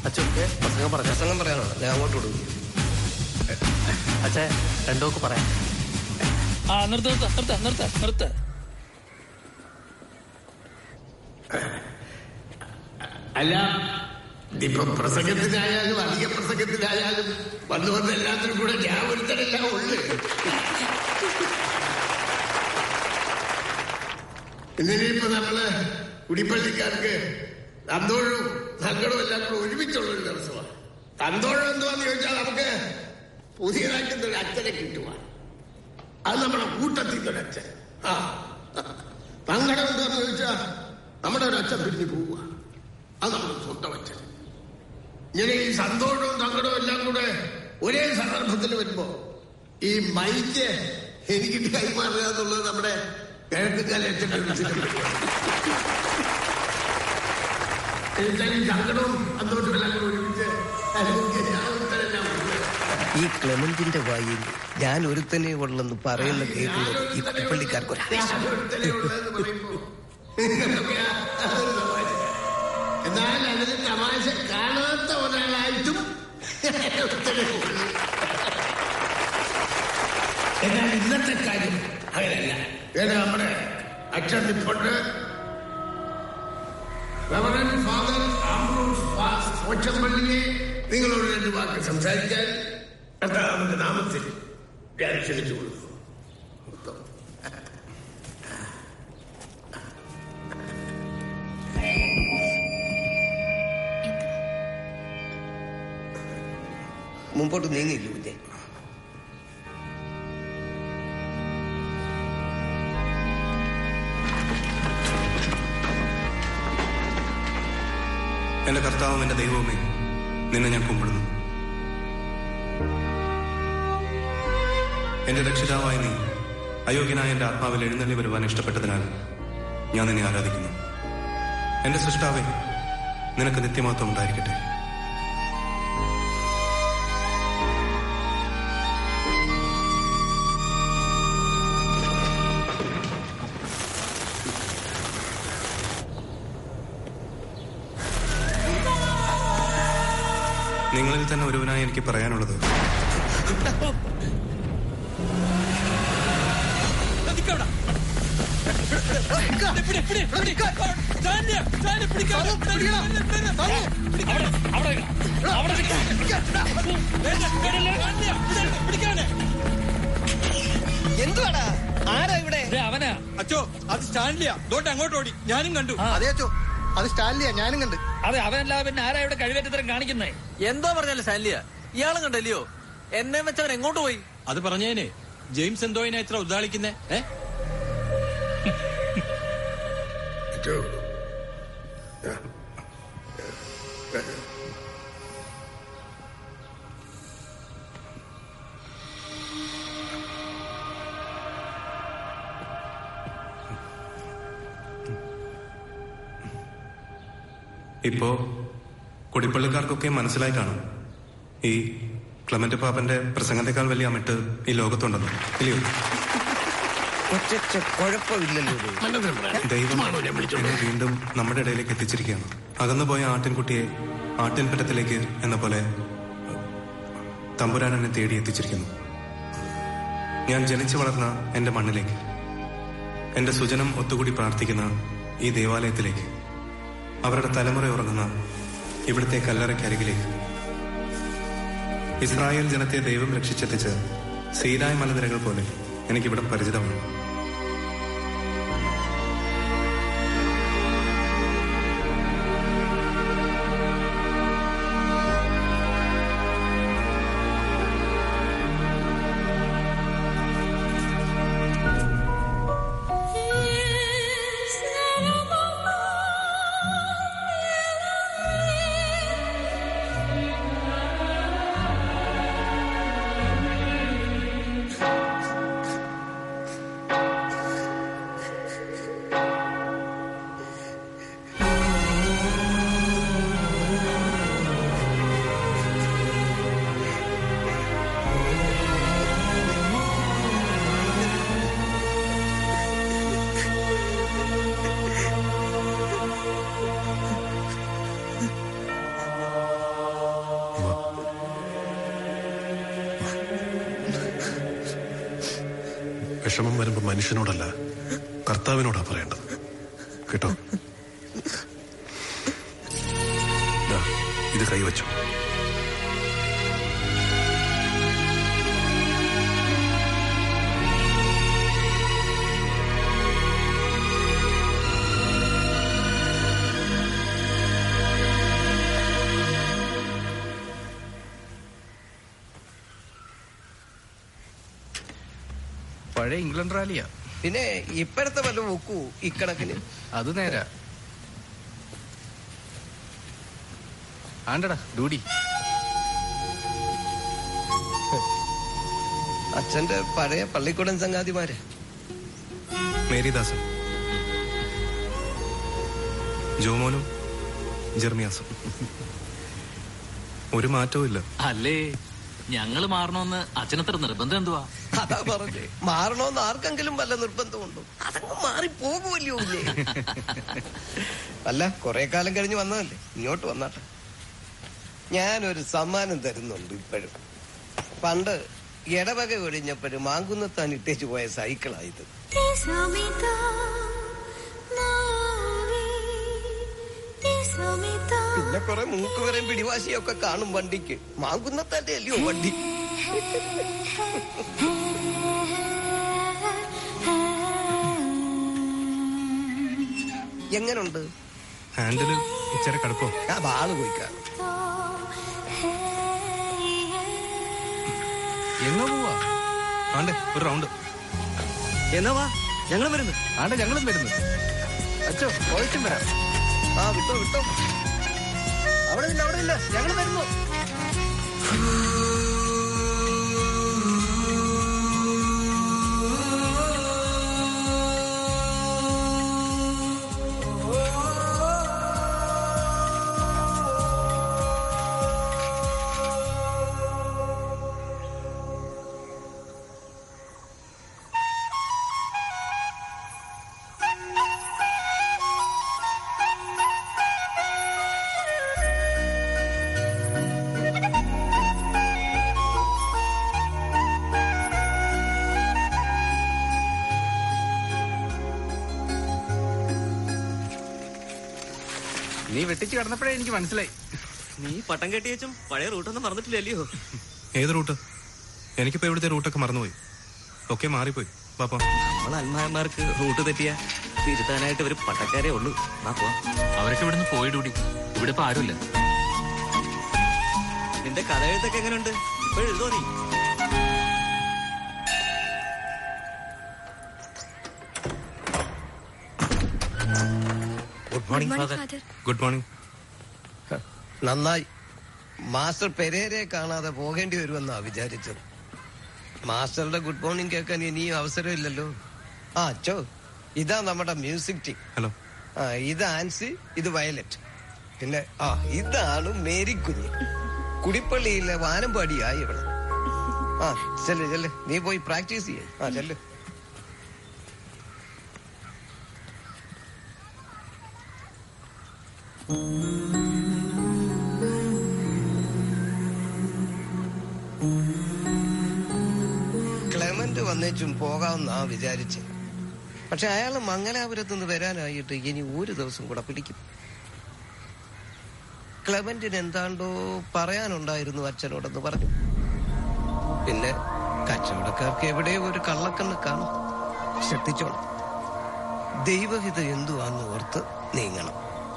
പ്രസംഗം പറയാനാണ് ഞാൻ അങ്ങോട്ട് കൊടുക്കും. അച്ഛാ രണ്ടോക്ക് പറയാം. നിർത്ത. അല്ല, ഇപ്പൊ പ്രസംഗത്തിനായാലും അധിക പ്രസംഗത്തിനായാലും വന്നു വന്ന എല്ലാത്തിനും കൂടെ ഞാൻ ഒരുത്തരെല്ലാം ഉള്ളു. ഇന്നിനിപ്പോ നമ്മള് കുടിപ്പള്ളിക്കാർക്ക് സന്തോഷവും സങ്കടവും എല്ലാം കൂടെ ഒരുമിച്ചുള്ളൊരു ദിവസമാണ്. സന്തോഷം എന്തുവാന്ന് ചോദിച്ചാൽ നമുക്ക് പുതിയതായിട്ടൊരു അച്ഛനെ കിട്ടുവാൻ, അത് നമ്മുടെ കൂട്ടത്തിൽ ഒരു അച്ഛൻ. സങ്കടം എന്താന്ന് ചോദിച്ചാൽ നമ്മുടെ ഒരു അച്ഛൻ പിരിഞ്ഞു പോവുക, അത് നമ്മുടെ സ്വന്തം അച്ഛൻ. ഇങ്ങനെ ഈ സന്തോഷവും സങ്കടവും എല്ലാം കൂടെ ഒരേ സന്ദർഭത്തിൽ വരുമ്പോ ഈ മൈക്ക് എനിക്ക് കൈമാറുക എന്നുള്ളത് നമ്മുടെ കിഴക്കുകാല സങ്കടവും സന്തോഷവും എല്ലാം കൂടെ ഒരുമിച്ച് ഈ ക്ലെമന്റിന്റെ വായിൽ ഞാൻ ഒരുത്തനെ ഉള്ളെന്ന് പറയുന്ന കേൾക്കുന്നത് ഈ കുടിപ്പള്ളിക്കാർക്ക് എന്നാൽ അതിന് തമാശ കാണാത്ത ഒരാളായിട്ടും എന്നാൽ ഇന്നത്തെ കാര്യം അങ്ങനെയല്ല. നമ്മുടെ അച്ഛൻ നിപ്പുണ്ട്, റവറൻഡ് ഫാദർ ആംബ്രോസ് പോച്ചമ്പള്ളിയെ നിങ്ങളോട് 2 വാക്ക് സംസാരിക്കാൻ കർത്താവിന്റെ നാമത്തിൽ ഞാൻ ക്ഷണിച്ചു കൊടുക്കുന്നു. മുമ്പോട്ട് നീങ്ങിയില്ല കുഞ്ഞെ. എന്റെ കർത്താവും എന്റെ ദൈവവുമേ, നിന്നെ ഞാൻ കുമ്പിടുന്നു. എന്റെ രക്ഷിതാവായ നീ അയോഗ്യനായ എന്റെ ആത്മാവിൽ എഴുന്നള്ളി വരുവാൻ ഇഷ്ടപ്പെട്ടതിനാൽ ഞാൻ നിന്നെ ആരാധിക്കുന്നു. എന്റെ സൃഷ്ടാവേ, നിനക്ക് നിത്യമഹത്വം ഉണ്ടായിരിക്കട്ടെ. നിങ്ങളിൽ തന്നെ ഒരുവനായി എനിക്ക് പറയാനുള്ളത്, എന്തുവാടാ? ആരാ ഇവിടെ? അവനാ അച്ചോ, അത് സ്റ്റാൻലിയാ. ദോട്ട് അങ്ങോട്ട് ഓടി, ഞാനും കണ്ടു. അതെ അച്ചോ, അത് സ്റ്റാൻലിയാ, ഞാനും കണ്ട്. അതെ, അവനല്ല പിന്നെ ആരാ ഇവിടെ കഴിവേറ്റത്തരം കാണിക്കുന്നേ? എന്തോ പറഞ്ഞാലും സ്റ്റാൻലിയാ, ഇയാളും കണ്ടല്ലയോ? എന്നെ വെച്ചവൻ എങ്ങോട്ട് പോയി? അത് പറഞ്ഞേനെ. ജെയിംസ് എന്തോയിനെ ഇത്ര ഉദ്ദാളിക്കുന്നേ? ഇപ്പോ കുടിപ്പള്ളിക്കാർക്കൊക്കെ മനസ്സിലായി കാണും, ഈ ക്ലെമന്റ് പാപ്പന്റെ പ്രസംഗത്തെക്കാൾ വലിയ അമിട്ട് ഈ ലോകത്തുണ്ടെന്ന്, ഇല്ലയോ? കുഴപ്പമില്ലല്ലോ. ദൈവം എന്നെ വീണ്ടും നമ്മുടെ ഇടയിലേക്ക് എത്തിച്ചിരിക്കുകയാണ്. അകന്നുപോയ ആട്ടിൻകുട്ടിയെ ആട്ടിൻപറ്റത്തിലേക്ക് എന്ന പോലെ തമ്പുരാൻ എന്നെ തേടി എത്തിച്ചിരിക്കുന്നു. ഞാൻ ജനിച്ചു വളർന്ന എന്റെ മണ്ണിലേക്ക്, എന്റെ സുജനം ഒത്തുകൂടി പ്രാർത്ഥിക്കുന്ന ഈ ദേവാലയത്തിലേക്ക്, അവരുടെ തലമുറ ഉറങ്ങുന്ന ഇവിടുത്തെ കല്ലറയ്ക്കരികിലേക്ക്, ഇസ്രായേൽ ജനത്തെ ദൈവം രക്ഷിച്ചെത്തിച്ച് സീനായ് മലനിരകൾ പോലെ എനിക്കിവിടെ പരിചിതമാണ്. വിഷമം വരുമ്പോ മനുഷ്യനോടല്ല, കർത്താവിനോടാ പറയേണ്ടത്. കേട്ടോ? ഇത് കൈവച്ചു. പഴയ ഇംഗ്ലണ്ട് റാലിയാ. പിന്നെ ഇപ്പോഴത്തെ വല്ല നോക്കൂ ഇക്കണക്കിന്. അത് നേരാ. ആണ്ടടാ ഡൂഡി. അച്ഛന്റെ പഴയ പള്ളിക്കൂടൻ സംഗാതിമാര്. മേരിദാസൻ, ജോമോനും ജെർമിയാസും. ഒരു മാറ്റവും ഇല്ല. അല്ലേ, ഞങ്ങള് മാറണമെന്ന് അച്ഛനത്ര നിർബന്ധം എന്തുവാ? അതാ പറഞ്ഞേ, മാറണോന്ന് ആർക്കെങ്കിലും വല്ല നിർബന്ധമുണ്ടോ? അതങ്ങ് മാറിപ്പോകുമല്ലോ. അല്ല, കുറെ കാലം കഴിഞ്ഞ് വന്നതല്ലേ, ഇങ്ങോട്ട് വന്നാട്ടെ. ഞാനൊരു സമ്മാനം തരുന്നുണ്ട് ഇപ്പോഴും. പണ്ട് ഇടവക ഒഴിഞ്ഞപ്പോഴും മാങ്കുന്നത്താൻ ഇട്ടേച്ചു പോയ സൈക്കിളായത്. പിന്നെ കുറെ മൂക്കുവരെയും പിടിവാശിയൊക്കെ കാണും വണ്ടിക്ക്. മാങ്കുന്നത്താന്റെ അല്ലയോ വണ്ടി. എങ്ങനുണ്ട്? ഹാൻഡിലിൽ ഇച്ചിരി കടുപ്പോ? ആ ബാള് പോയിക്കാണ്. എങ്ങോ പോവാ? ആണ്ടെ ഒരു റൗണ്ട്. എന്നാ വാ, ഞങ്ങളും വരുന്നു. ആണ്ടെ ഞങ്ങളും വരുന്നു. അച്ഛോ, പോയിട്ടും വരാം. ആ വിട്ടോ വിട്ടോ. അവിടെ ഇല്ല, അവിടെ ഇല്ല, ഞങ്ങൾ വരുന്നു. നീ വെട്ടിച്ച് കിടന്നപ്പോഴേ എനിക്ക് മനസ്സിലായി. നീ പട്ടം കെട്ടിയച്ചും പഴയ റൂട്ടൊന്നും മറന്നിട്ടില്ലല്ലോ. ഏത് റൂട്ട്? എനിക്കിപ്പോ ഇവിടുത്തെ റൂട്ടൊക്കെ മറന്നുപോയി. ഒക്കെ മാറിപ്പോയി. പാപ്പാ, നമ്മൾ അന്മാന്മാർക്ക് റൂട്ട് തെറ്റിയ തിരുത്താനായിട്ട് ഒരു പട്ടക്കാരേ ഉള്ളൂ. അവരൊക്കെ ഇവിടുന്ന് പോയിടൂടി. ഇവിടെ ഇപ്പൊ ആരുമില്ല. നിന്റെ കഥ എഴുത്തൊക്കെ എങ്ങനെയുണ്ട്? ഇപ്പോഴും എഴുതോ നീ? Good morning father. Good morning. നന്നായി. മാസ്റ്റർ പെരേരെ കാണാതെ പോകേണ്ടി വരുമെന്നാ വിചാരിച്ചത്. മാസ്റ്ററുടെ ഗുഡ് മോർണിംഗ് കേൾക്കാൻ ഇനിയും അവസരമില്ലല്ലോ. ആ അച്ചോ, ഇതാ നമ്മുടെ മ്യൂസിക് ടീം. ഹലോ. ആ ഇത് ആൻസി, ഇത് വയലറ്റ്. പിന്നെ ആ ഇതാണ് മേരിക്കുഞ്ഞ്. കുടിപ്പള്ളിയിലെ വാനമ്പാടിയായി ഇവിടെ. ആ ചെല്ല് ചെല്ല്, നീ പോയി പ്രാക്ടീസ് ചെയ്യ. ആ ചെല്ല്. ക്ലെമന്റ് വന്നേച്ചും പോകാമെന്നാ വിചാരിച്ച്. പക്ഷെ അയാള് മംഗലാപുരത്ത് നിന്ന് വരാനായിട്ട് ഇനി ഒരു ദിവസം കൂടെ പിടിക്കും. ക്ലെമന്റിന് എന്താണ്ടോ പറയാനുണ്ടായിരുന്നു അച്ഛനോടെന്ന് പറഞ്ഞു. പിന്നെ കച്ചവടക്കാർക്ക് എവിടെയോ ഒരു കള്ളക്കണ്ണ് കാണും. ശ്രദ്ധിച്ചോണം. ദൈവഹിതം എന്തുവാന്ന് ഓർത്ത് നീങ്ങണം.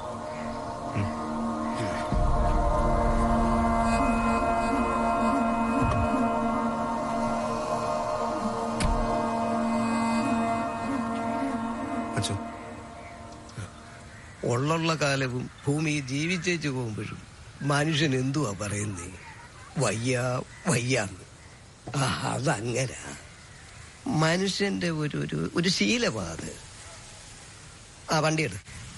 ഉള്ള കാലവും ഭൂമി ജീവിച്ചേച്ചു പോകുമ്പോഴും മനുഷ്യൻ എന്തുവാ പറയുന്നേ? വയ്യ വയ്യാന്ന്. അതങ്ങനെ മനുഷ്യന്റെ ഒരു ശീലമാ അത്. ആ വണ്ടിയെടു.